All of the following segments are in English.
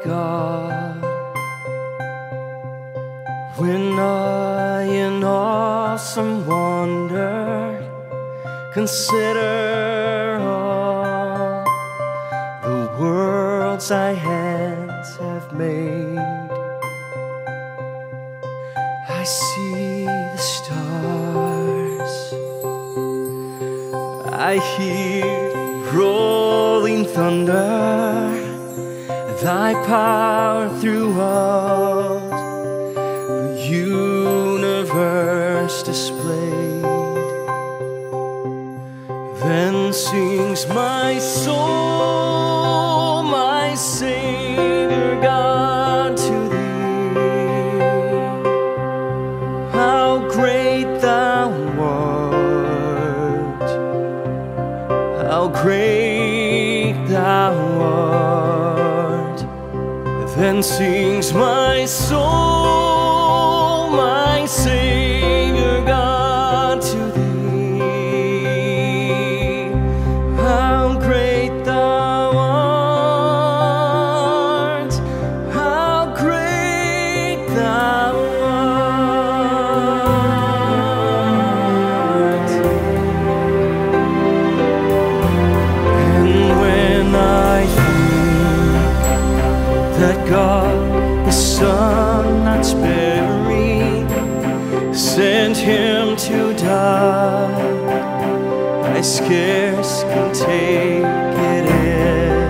God, when I in awesome wonder consider all the worlds thy hands have made. I see the stars, I hear rolling thunder, thy power throughout the universe displayed. Then sings my soul, my Savior God, to thee. How great thou art, how great thou art. Then sings my soul, my Savior God, to thee. How great thou art, how great thou art. And when I think that God, His Son not sparing, sent Him to die, I scarce can take it in,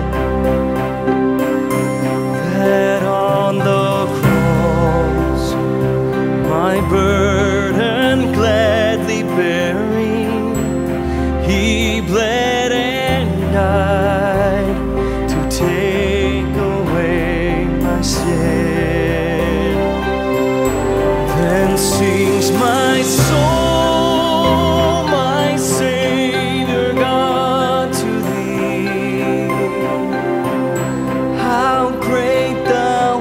that on the cross, my burden gladly bearing, He bled and died to take away my sin. Then sings my soul, my Savior God, to thee. How great thou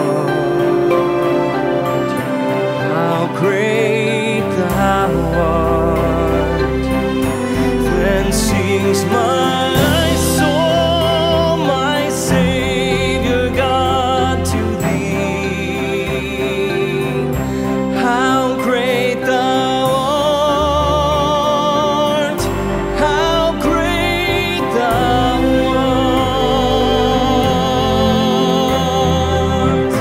art, how great thou art. Then sings my soul, my Savior God, to thee. How great thou art, how great thou art.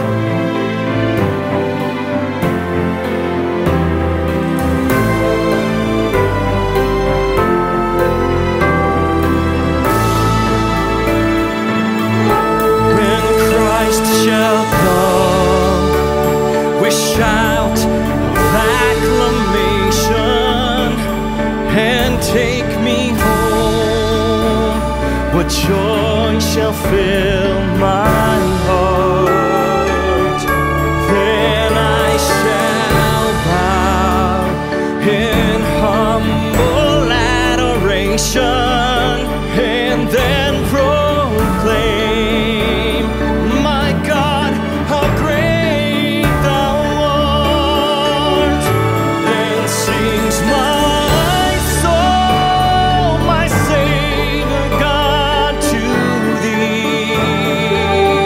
When Christ shall come, we shout of acclamation and take me home. What joy shall fill my heart? Then I shall bow in humble adoration and then proclaim, my God, how great thou art. Then sings my soul, my Savior God, to thee.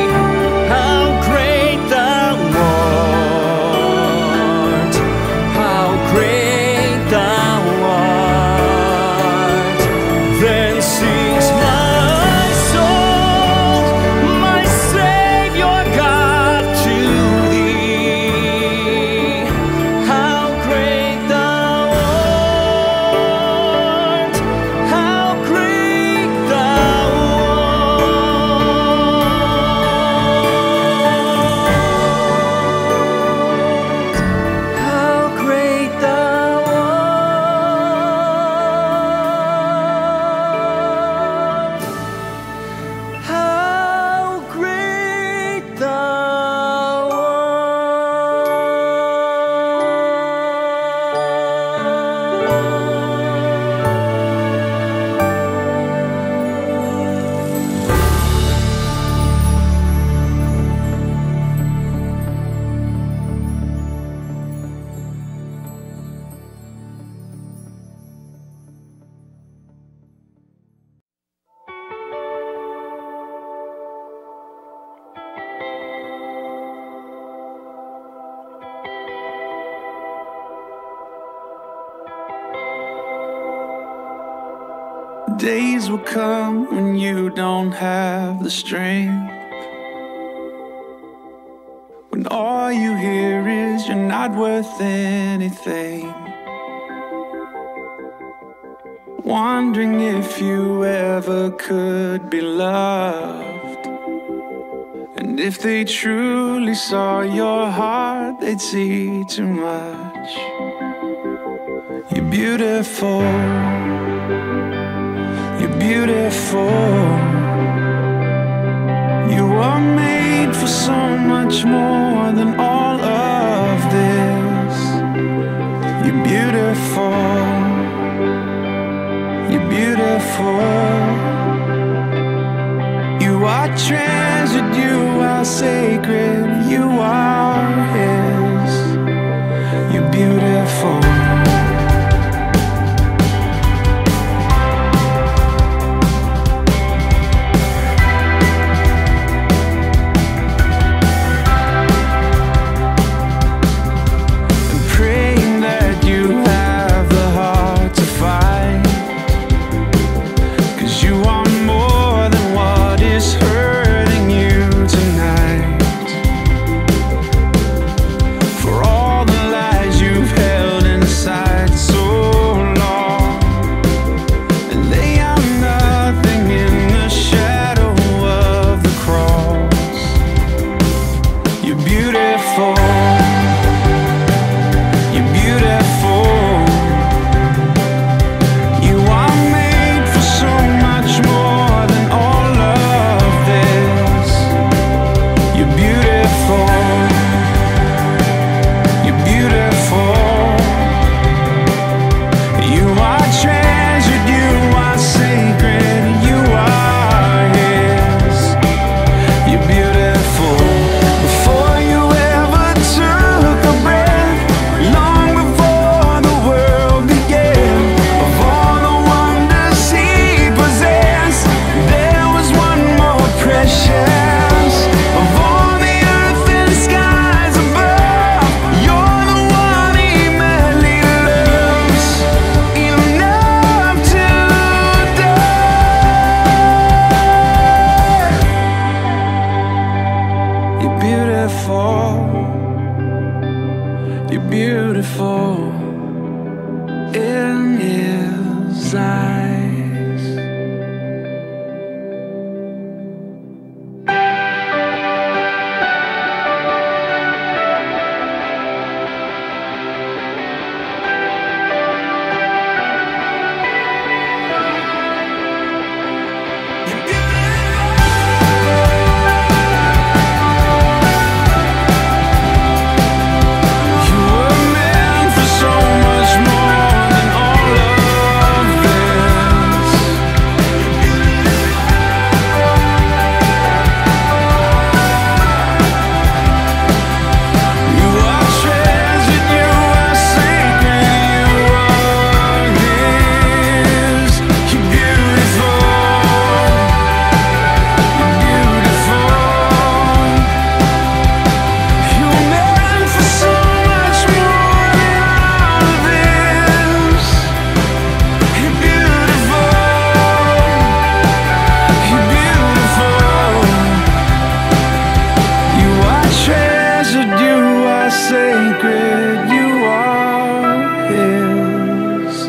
days will come when you don't have the strength, when all you hear is you're not worth anything, wondering if you ever could be loved. And if they truly saw your heart, they'd see too much. You're beautiful, you're beautiful. You are made for so much more than all of this. You're beautiful, you're beautiful. You are treasured, you are sacred, you are His. You're beautiful. You're beautiful in His eyes. Sacred, you are His.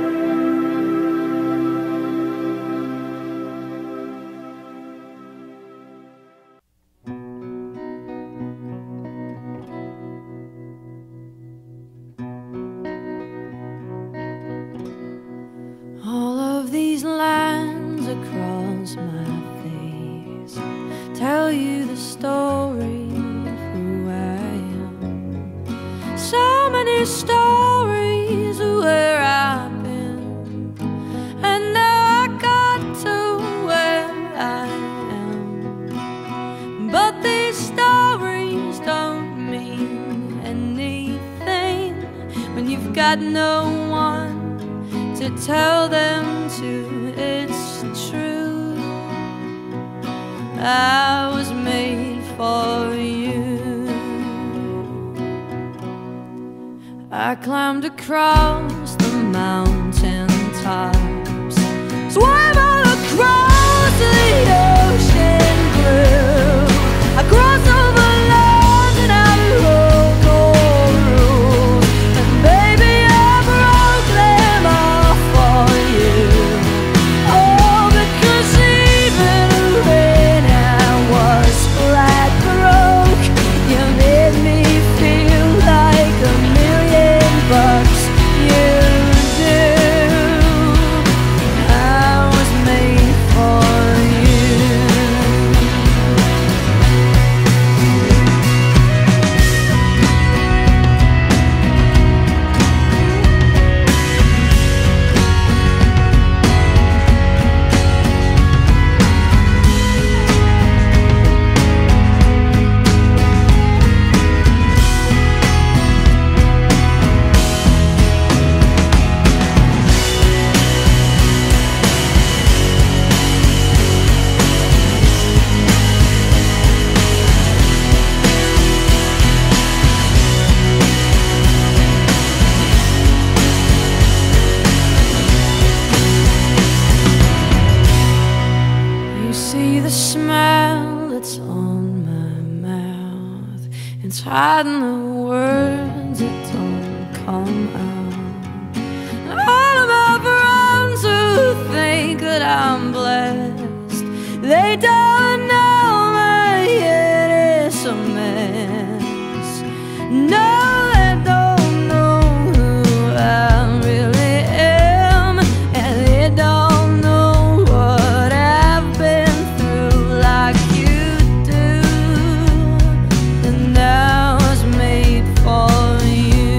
All of these lines across my face tell you the story of who I am. So many stories of where I've been, and now I got to where I am. But these stories don't mean anything when you've got no one to tell them to. It's true, I was made for you. I climbed across the mountain tops, hiding the words that don't come out. And all of my friends who think that I'm blessed, they don't know my head is a mess. No, they don't know who I really am, and they don't know what I've been through like you do. And I was made for you.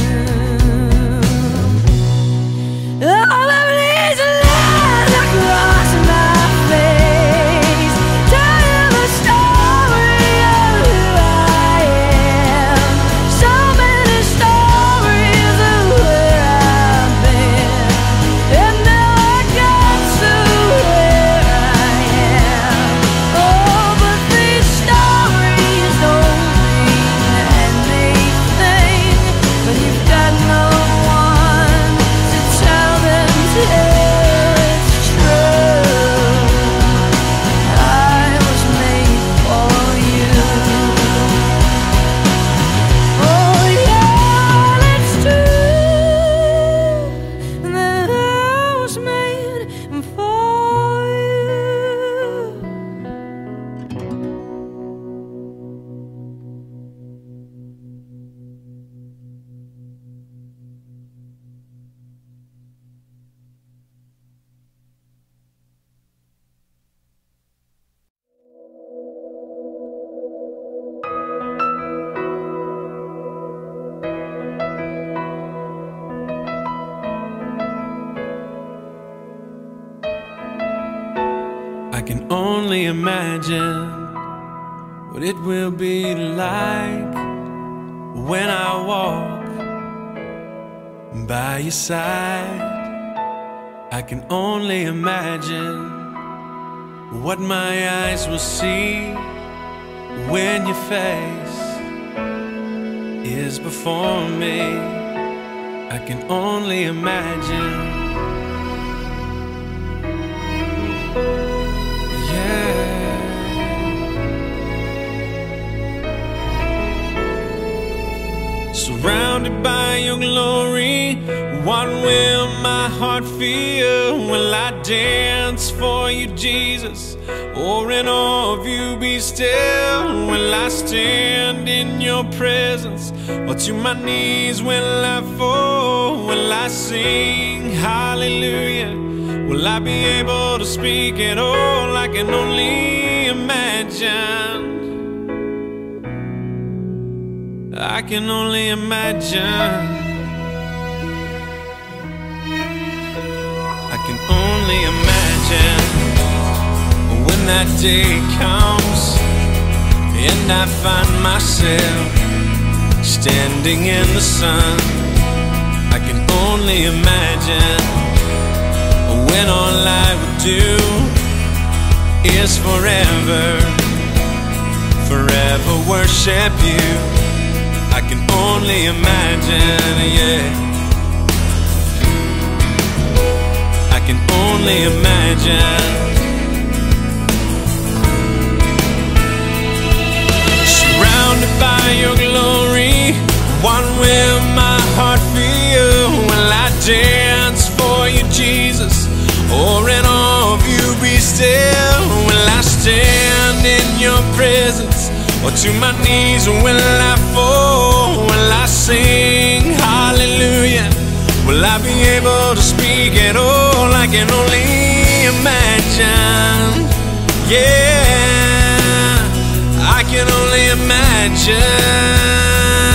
All of these lines across my face tell you the story of who I am. So many stories of where I've been, and now I got to where I am. Oh, but these stories don't mean anything when you've got no one to tell them it's true. I was made for you. Oh yeah, it's true that I was made for you. I can only imagine what it will be like when I walk by your side. I can only imagine what my eyes will see when your face is before me. I can only imagine. Surrounded by your glory, what will my heart feel? Will I dance for you, Jesus? Or in awe of you be still? Will I stand in your presence? Or to my knees will I fall? Will I sing hallelujah? Will I be able to speak at all? I can only imagine. I can only imagine. I can only imagine when that day comes and I find myself standing in the sun. I can only imagine when all I would do is forever, forever worship you. I can only imagine, yeah. I can only imagine. Surrounded by your glory, what will my heart feel? Will I dance for you, Jesus? Or in awe of you be still? Will I stand in your presence? Or to my knees will I fall? Will I sing hallelujah? Will I be able to speak at all? I can only imagine. Yeah, I can only imagine.